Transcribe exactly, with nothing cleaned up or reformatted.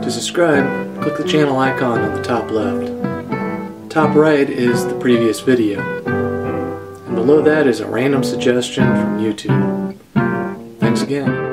To subscribe, click the channel icon on the top left. Top right is the previous video. And below that is a random suggestion from YouTube. Thanks again.